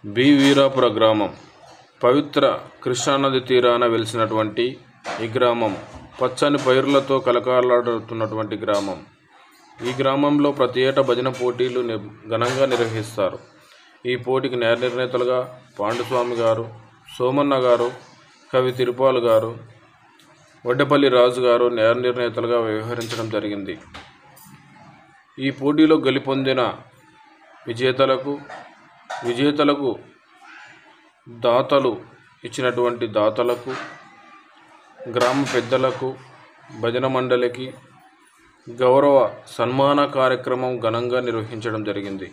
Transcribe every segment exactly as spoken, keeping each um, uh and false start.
B వీరాపుర గ్రామం పవిత్ర కృష్ణానది తీరాన వెలిసినటువంటి ఈ గ్రామం పచ్చని పైరులతో కలకాలాడుతున్నటువంటి గ్రామం. ఈ గ్రామంలో ప్రతి ఏటా భజన పోటీలు ఘనంగా నిర్వహిస్తారు. ఈ పోటీకి న్యాయ నిర్ణేతలుగా పాండుస్వామి గారు, సోమన్న గారు, కవి తిరుపాల్ గారు, వడ్డపల్లి రాజు గారు న్యాయ నిర్ణేతలుగా వ్యవహరించడం జరిగింది. ఈ పోటీలో గెలుపొందిన విజేతలకు విజేతలకు దాతలు ఇచ్చినటువంటి దాతలకు, గ్రామ పెద్దలకు, భజన మండలికి గౌరవ సన్మాన కార్యక్రమం ఘనంగా నిర్వహించడం జరిగింది.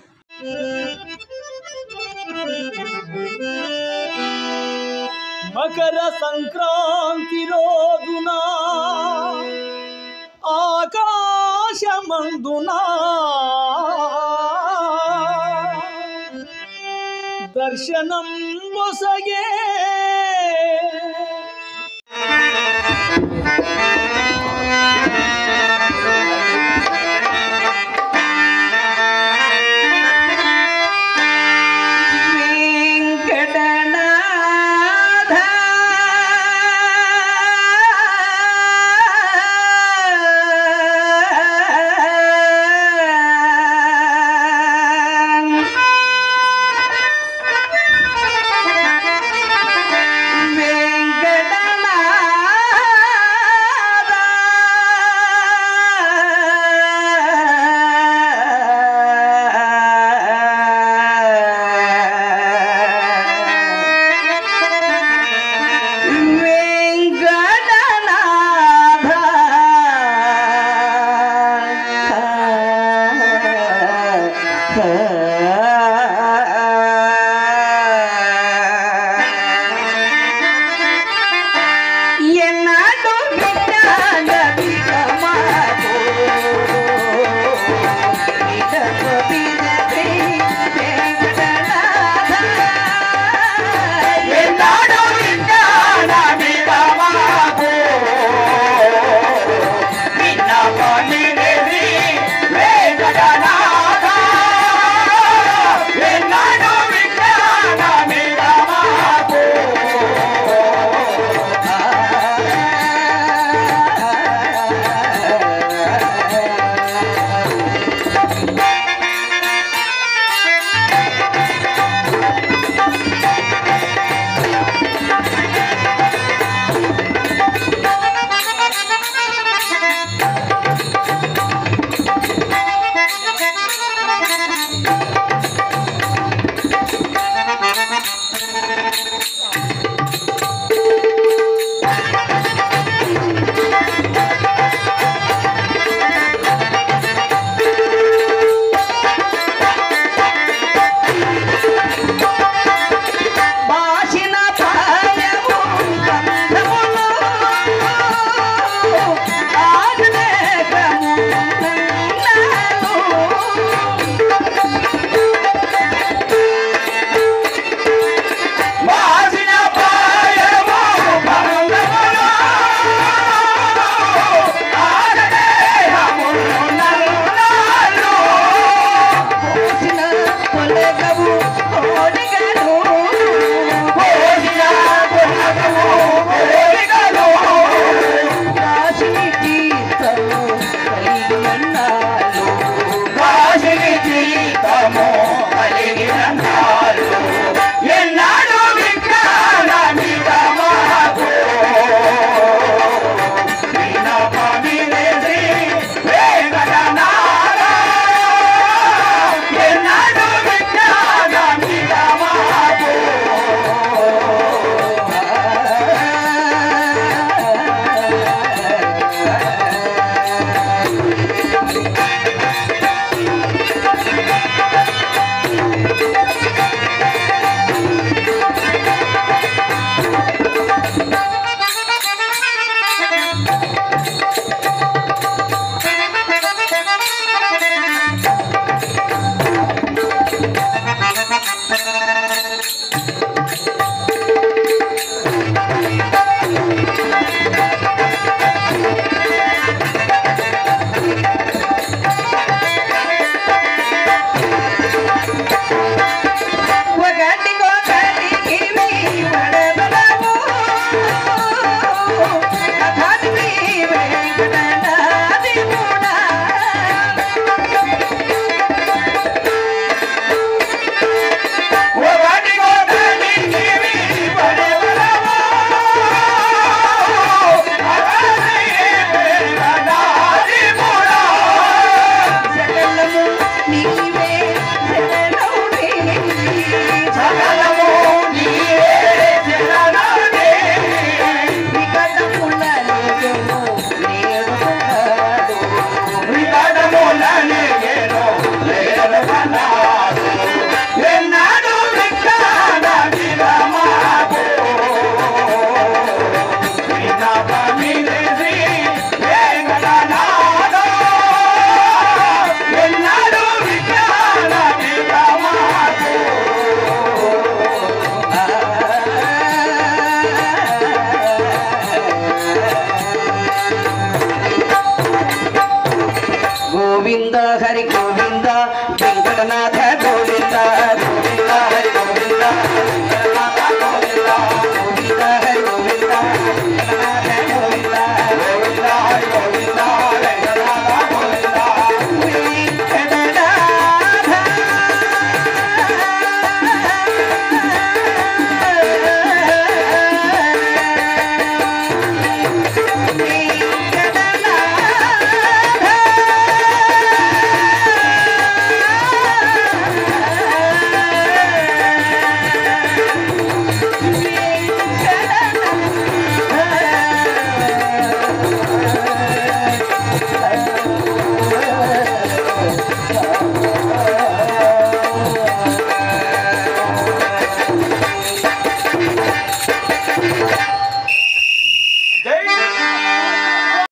మకర సంక్రాంతి రోజున ఆకాశమందున దర్శనం మొసగే We're getting ఎన్నాడు విజ్ఞాన విరమాకు విన్నపమి చేసి వెంకటనాథో ఎన్నాడు విజ్ఞాన విరమాకు గోవింద హరి గోవింద వెంకటనాథ గోవింద